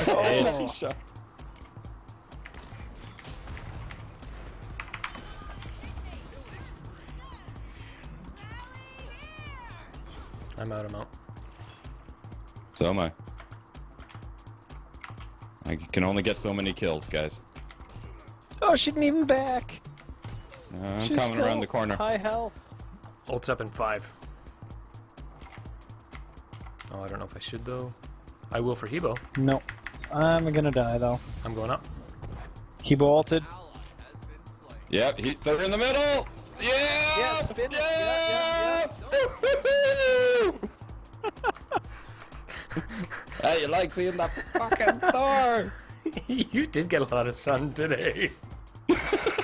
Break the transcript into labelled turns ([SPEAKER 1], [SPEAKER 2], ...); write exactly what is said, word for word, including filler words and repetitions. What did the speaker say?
[SPEAKER 1] Nice
[SPEAKER 2] Oh,
[SPEAKER 1] hit.
[SPEAKER 2] nice shot.
[SPEAKER 1] I'm out, I'm out.
[SPEAKER 2] So am I. I can only get so many kills, guys.
[SPEAKER 3] Oh, she didn't even back.
[SPEAKER 2] Uh, I'm
[SPEAKER 3] She's
[SPEAKER 2] coming
[SPEAKER 3] still
[SPEAKER 2] around the corner.
[SPEAKER 3] High health.
[SPEAKER 1] Ult's up in five. Oh, I don't know if I should, though. I will for Hebo.
[SPEAKER 3] No. I'm gonna die, though.
[SPEAKER 1] I'm going up.
[SPEAKER 3] He bolted.
[SPEAKER 2] Yep, he, they're in the middle! Yeah!
[SPEAKER 3] Yeah, spin it.
[SPEAKER 2] Yeah! Hey, you like seeing that fucking door?
[SPEAKER 1] You did get a lot of sun today.